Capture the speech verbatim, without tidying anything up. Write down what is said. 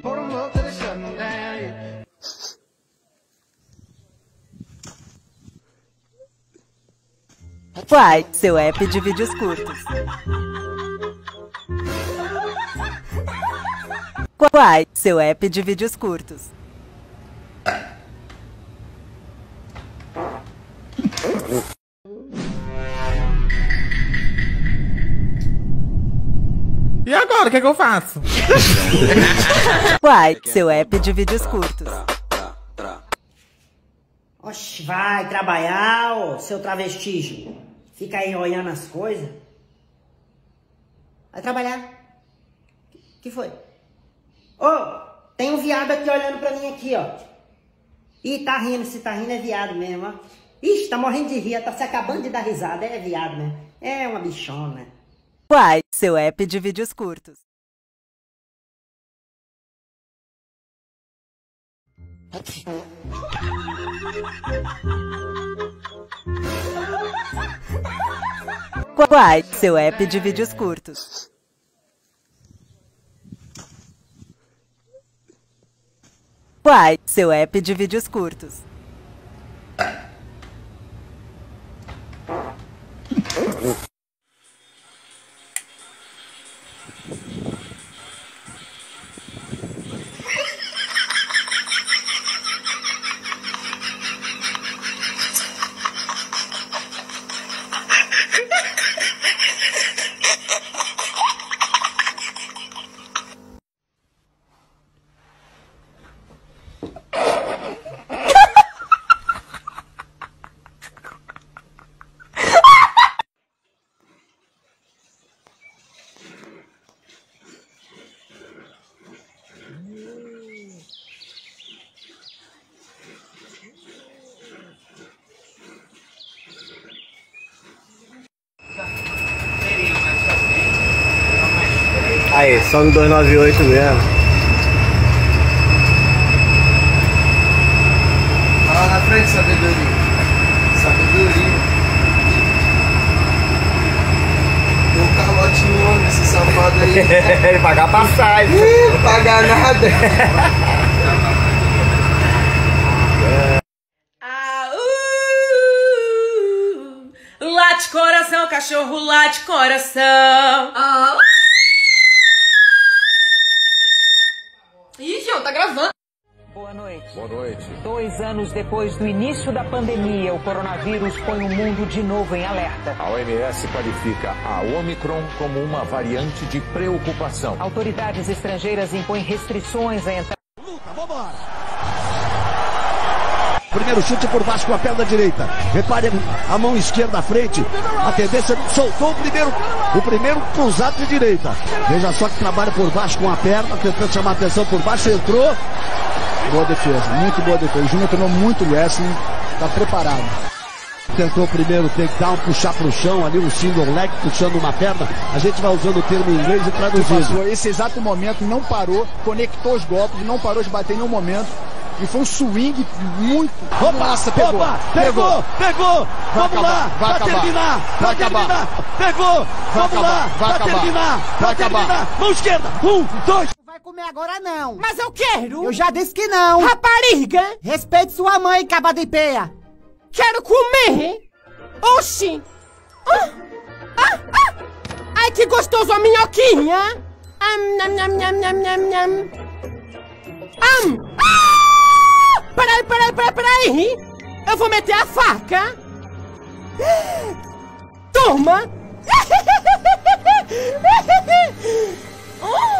Quai, seu app de vídeos curtos. Quai, seu app de vídeos curtos. E agora, o que é que eu faço? Quai, seu app de vídeos curtos. Oxe, vai trabalhar, ô, seu travestígio. Fica aí olhando as coisas. Vai trabalhar. Que foi? Ô, tem um viado aqui olhando pra mim aqui, ó. Ih, tá rindo, se tá rindo é viado mesmo, ó. Ixi, tá morrendo de rir, tá se acabando de dar risada, é viado mesmo. É uma bichona. Quai, seu app de vídeos curtos. Quai, seu app de vídeos curtos. Quai, seu app de vídeos curtos. Aí, só no duzentos e noventa e oito mesmo. Fala na frente, sabedoria. Sabedoria. Deu um calote no homem, esse safado aí. Ele pagar passagem. Ih, pagar nada. Ah, uh, late coração, cachorro late coração. Ah. Ih, João, tá gravando. Boa noite. Boa noite. Dois anos depois do início da pandemia, o coronavírus põe o mundo de novo em alerta. A O M S qualifica a Omicron como uma variante de preocupação. Autoridades estrangeiras impõem restrições à entrada. Luta, vambora! Primeiro chute por baixo com a perna direita. Repare a mão esquerda à frente. A tendência soltou o primeiro, o primeiro cruzado de direita. Veja só que trabalha por baixo com a perna, tentando chamar a atenção por baixo, entrou. Boa defesa, muito boa defesa. O Júnior treinou muito wrestling, está preparado. Tentou primeiro takedown, puxar para o chão ali, um single leg, puxando uma perna. A gente vai usando o termo em inglês e traduzindo. Esse exato momento não parou, conectou os golpes, não parou de bater em nenhum momento. E foi um swing muito... Opa, Nossa, pegou, opa, pegou, pegou, vai vamos acabar, lá, vai pra acabar, terminar, vai pra acabar, terminar, pegou, vai vamos acabar, lá, vai pra acabar, terminar, vai pra acabar. terminar, mão esquerda, um, dois. Vai comer agora não. Mas eu quero. Eu já disse que não. Rapariga. Respeite sua mãe, caba de peia. Quero comer. Oxi. Ah, ah, ah. Ai, que gostoso a minhoquinha. Am, nam, nam, nam, nam, nam, nam. Am. Ah! Peraí, peraí, peraí, peraí. Eu vou meter a faca. Toma. Oh.